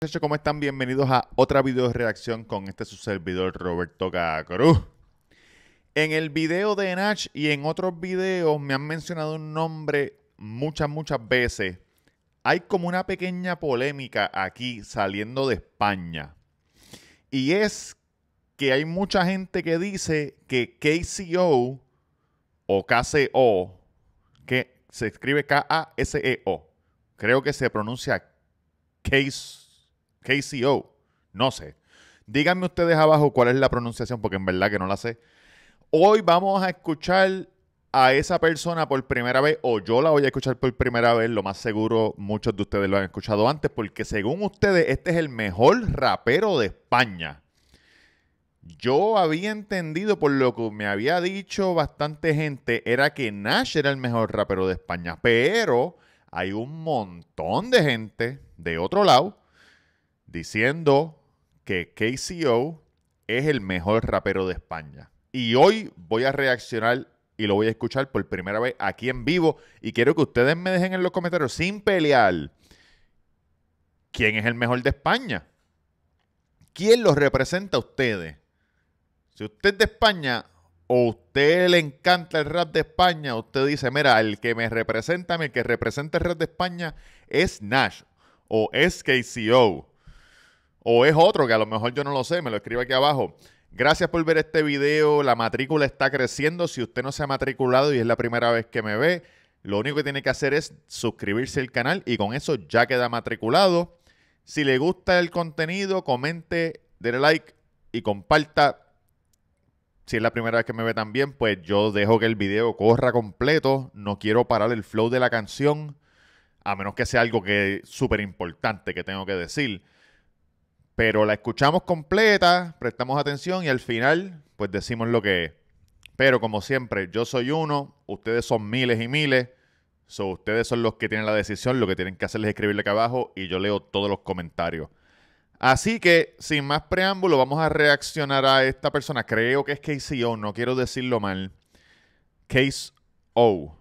Muchachos, ¿cómo están? Bienvenidos a otra video reacción con su servidor Roberto Cacruz. En el video de Nach y en otros videos me han mencionado un nombre muchas veces. Hay como una pequeña polémica aquí saliendo de España. Y es que hay mucha gente que dice que KCO o KCO, que se escribe K-A-S-E-O, creo que se pronuncia KCO, no sé. Díganme ustedes abajo cuál es la pronunciación, porque en verdad que no la sé. Hoy vamos a escuchar a esa persona por primera vez, o yo la voy a escuchar por primera vez. Lo más seguro, muchos de ustedes lo han escuchado antes, porque según ustedes, este es el mejor rapero de España. Yo había entendido, por lo que me había dicho bastante gente, era que Nach era el mejor rapero de España, pero hay un montón de gente de otro lado diciendo que KCO es el mejor rapero de España. Y hoy voy a reaccionar y lo voy a escuchar por primera vez aquí en vivo. Y quiero que ustedes me dejen en los comentarios, sin pelear, ¿quién es el mejor de España? ¿Quién los representa a ustedes? Si usted es de España o a usted le encanta el rap de España, usted dice, mira, el que me representa, el que representa el rap de España es Nach, o es KCO, o es otro que a lo mejor yo no lo sé, me lo escribe aquí abajo. Gracias por ver este video, la matrícula está creciendo. Si usted no se ha matriculado y es la primera vez que me ve, lo único que tiene que hacer es suscribirse al canal y con eso ya queda matriculado. Si le gusta el contenido, comente, denle like y comparta. Si es la primera vez que me ve también, pues yo dejo que el video corra completo. No quiero parar el flow de la canción, a menos que sea algo que es súper importante que tengo que decir. Pero la escuchamos completa, prestamos atención y al final, pues decimos lo que es. Pero como siempre, yo soy uno, ustedes son miles y miles. Ustedes son los que tienen la decisión, lo que tienen que hacer es escribirle acá abajo y yo leo todos los comentarios. Así que, sin más preámbulo, vamos a reaccionar a esta persona. Creo que es KCO, no quiero decirlo mal. KCO,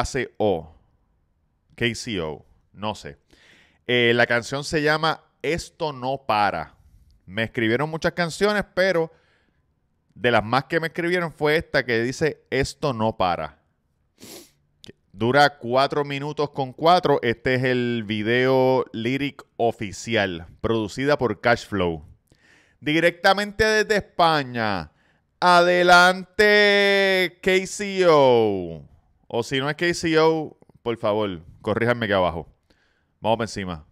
no sé. La canción se llama Esto No Para. Me escribieron muchas canciones, pero de las más que me escribieron fue esta que dice Esto No Para. Dura 4 minutos con 4. Este es el video lyric oficial, producida por Cashflow. Directamente desde España. Adelante, KCO. O si no es KCO, por favor, corríjanme aquí abajo. Vamos por encima.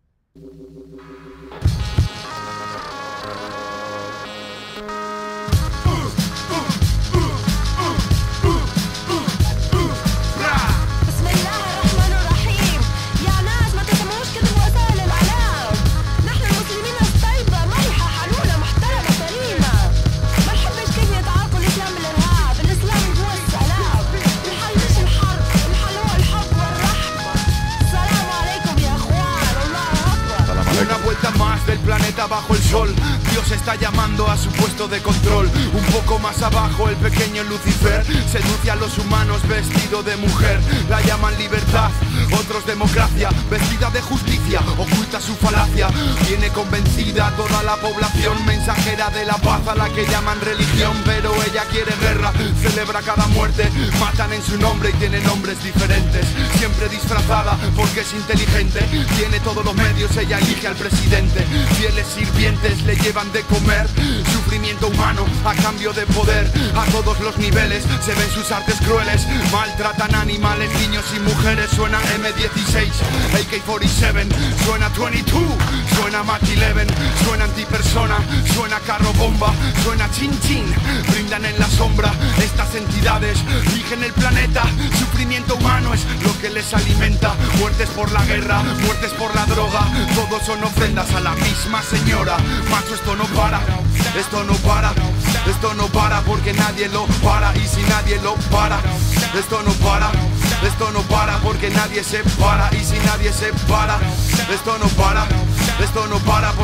Más del planeta bajo el sol, Dios está llamando a su puesto de control. Un poco más abajo el pequeño Lucifer seduce a los humanos vestido de mujer. La llaman libertad, otros democracia. Vestida de justicia, oculta su falacia. Viene convencida toda la población, mensajera de la paz a la que llaman religión. Pero ella quiere guerra, celebra cada muerte. Matan en su nombre y tiene nombres diferentes. Siempre disfrazada porque es inteligente. Tiene todos los medios, ella elige al presidente. Fieles sirvientes le llevan de comer. Sufrimiento humano a cambio de poder. A todos los niveles se ven sus artes crueles. Maltratan animales, niños y mujeres. Suena M16, AK-47, suena 22, suena Mach 11, suena antipersona, suena carro bomba, suena chin chin. Brindan en la sombra, estas entidades rigen el planeta. Sufrimiento humano es lo que les alimenta. Muertes por la guerra, muertes por la droga. Todos son ofrendas a la misma señora. Macho, esto no para, esto no para, esto no para porque nadie lo para. Y si nadie lo para, esto no para, esto no para porque nadie se para. Y si nadie se para, esto no para, esto no para porque nadie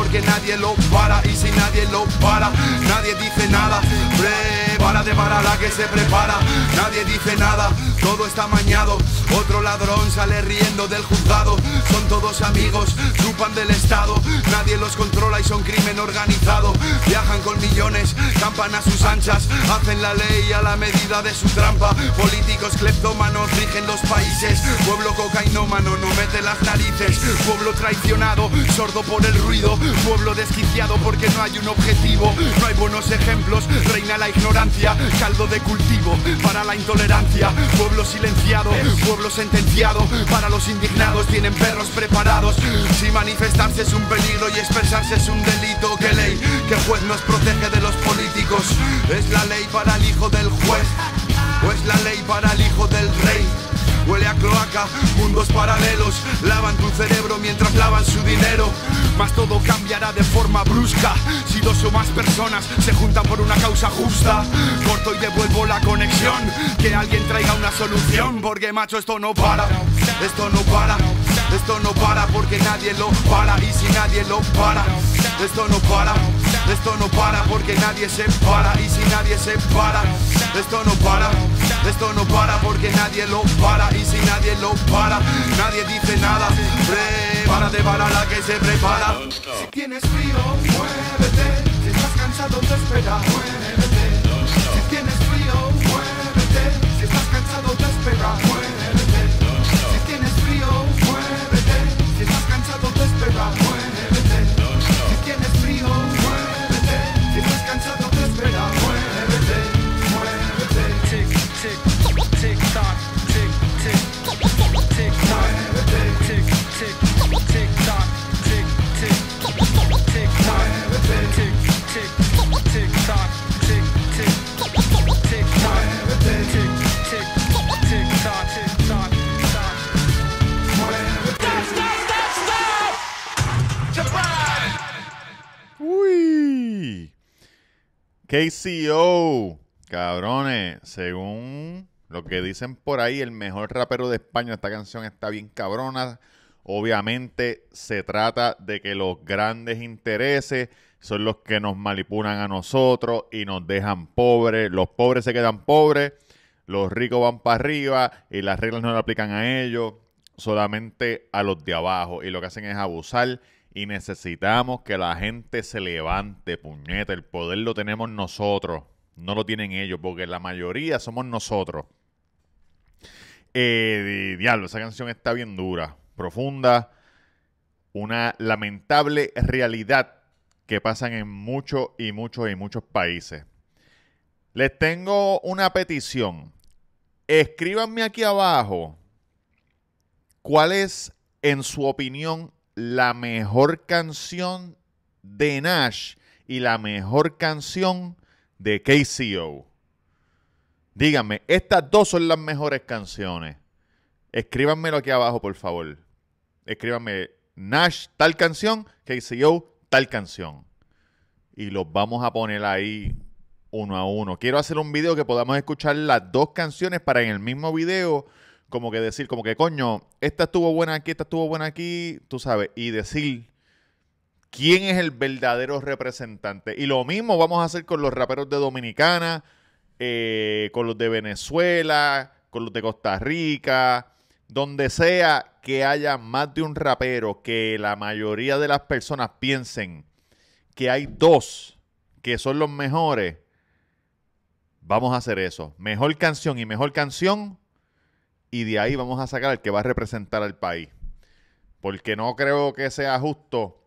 nadie lo para. Y si nadie lo para, nadie dice nada. Prepárate para la que se prepara. Nadie dice nada, todo está amañado. Otro ladrón sale riendo del juzgado. Son todos amigos, chupan del Estado. Nadie los controla y son crimen organizado. Viajan con millones, campan a sus anchas. Hacen la ley a la medida de su trampa. Políticos cleptómanos rigen los países. Pueblo cocainómano no mete las narices. Pueblo traicionado, sordo por el ruido. Pueblo desquiciado porque no hay un objetivo. No hay buenos ejemplos, reina la ignorancia. Caldo de cultivo para la intolerancia. Pueblo silenciado, pueblo sentenciado. Para los indignados tienen perros preparados. Si manifestarse es un peligro y expresarse es un delito, ¿qué ley? ¿Qué juez nos protege de los políticos? ¿Es la ley para el hijo del juez? ¿O es la ley para el hijo del rey? Huele a cloaca, mundos paralelos. Lavan tu cerebro mientras lavan su dinero. Mas todo cambiará de forma brusca si dos o más personas se juntan por una causa justa. Corto y devuelvo la conexión. Que alguien traiga una solución. Porque macho esto no para. Esto no para. Esto no para porque nadie lo para. Y si nadie lo para, esto no para. Esto no para porque nadie se para. Y si nadie se para, esto no para. Esto no para porque nadie lo para. Y si nadie lo para, nadie dice nada. Prepárate para la que se prepara. Si tienes frío, muévete. Si estás cansado te espera, muévete. Si tienes frío, muévete. Si estás cansado te espera, muévete. Si tienes frío, muévete. Si estás cansado te espera, muévete. Si tienes frío, muévete. Si estás cansado te espera, muévete. Muévete. Tick, tick, tick, tock, tick, tick, tick, tock, tick, tick, tick, tock, tick, tick, tick, tock, tick, tick, tick, tock, tick, tick, tick, tock, tick, tick, tick, tock, tick, tock, tock. Uy. KCO. Cabrones, según lo que dicen por ahí, el mejor rapero de España. Esta canción está bien cabrona. Obviamente se trata de que los grandes intereses son los que nos manipulan a nosotros y nos dejan pobres. Los pobres se quedan pobres, los ricos van para arriba y las reglas no le aplican a ellos, solamente a los de abajo. Y lo que hacen es abusar y necesitamos que la gente se levante, puñeta. El poder lo tenemos nosotros. No lo tienen ellos, porque la mayoría somos nosotros. Diablo, esa canción está bien dura, profunda. Una lamentable realidad que pasan en muchos y muchos y muchos países. Les tengo una petición. Escríbanme aquí abajo cuál es, en su opinión, la mejor canción de Nash y la mejor canción de KCO. Díganme, estas dos son las mejores canciones. Escríbanmelo aquí abajo, por favor. Escríbanme Nash tal canción, KCO tal canción. Y los vamos a poner ahí uno a uno. Quiero hacer un video que podamos escuchar las dos canciones para en el mismo video como que decir, como que coño, esta estuvo buena aquí, esta estuvo buena aquí, tú sabes, y decir quién es el verdadero representante. Y lo mismo vamos a hacer con los raperos de Dominicana, con los de Venezuela, con los de Costa Rica, donde sea que haya más de un rapero, que la mayoría de las personas piensen que hay dos que son los mejores. Vamos a hacer eso. Mejor canción y mejor canción. Y de ahí vamos a sacar al que va a representar al país. Porque no creo que sea justo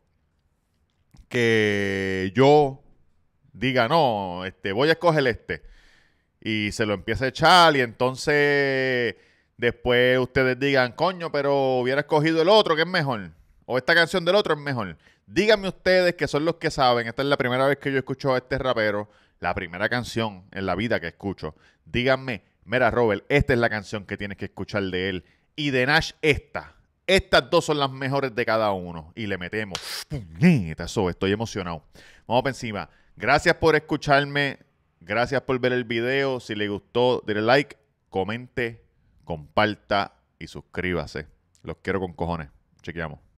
que yo diga, no, voy a escoger este. Y se lo empiece a echar y entonces después ustedes digan, coño, pero hubiera escogido el otro que es mejor. O esta canción del otro es mejor. Díganme ustedes, que son los que saben. Esta es la primera vez que yo escucho a este rapero. La primera canción en la vida que escucho. Díganme, mira, Robert, esta es la canción que tienes que escuchar de él. Y de Nash, esta. Estas dos son las mejores de cada uno. Y le metemos. ¡Puñeta! Eso, estoy emocionado. Vamos para encima. Gracias por escucharme. Gracias por ver el video. Si le gustó, dale like, comente, comparta y suscríbase. Los quiero con cojones. Chequeamos.